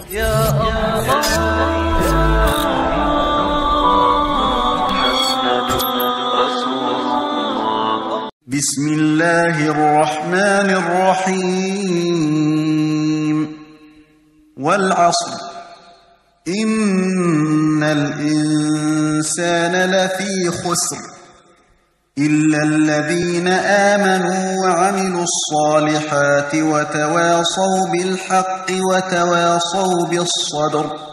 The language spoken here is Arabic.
يا بسم الله الرحمن الرحيم والعصر إن الإنسان لفي خسر إلا الذين آمنوا وعملوا الصالحات وتواصوا بالحق وتواصوا بالصبر